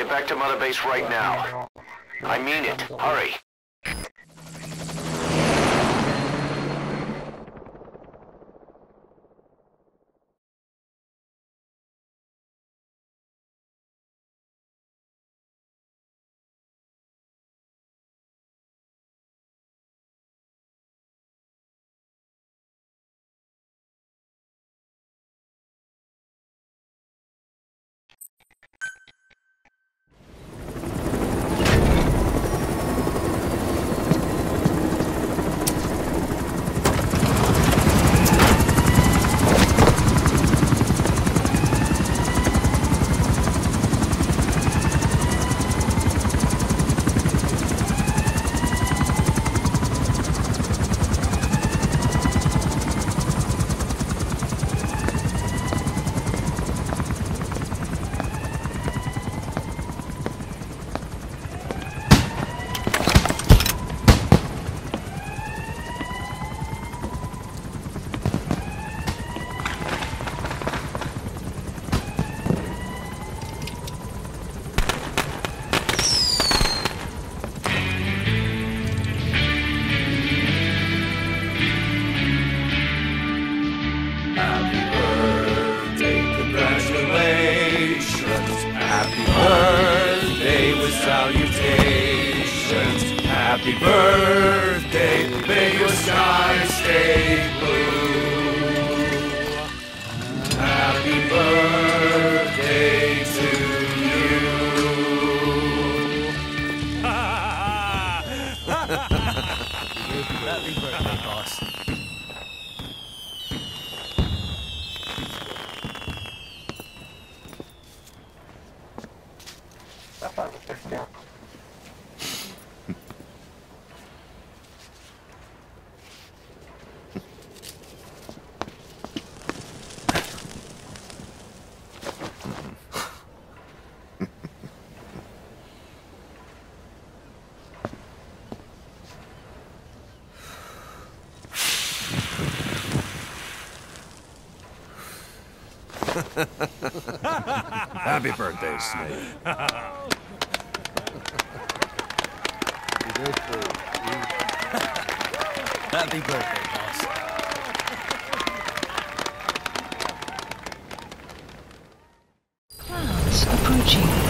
get back to Mother Base right now. I mean it. Hurry. Salutations, happy birthday, may your sky stay blue. Happy birthday to you. Happy birthday, boss. Happy birthday, Snake. Happy birthday, boss. Clouds approaching.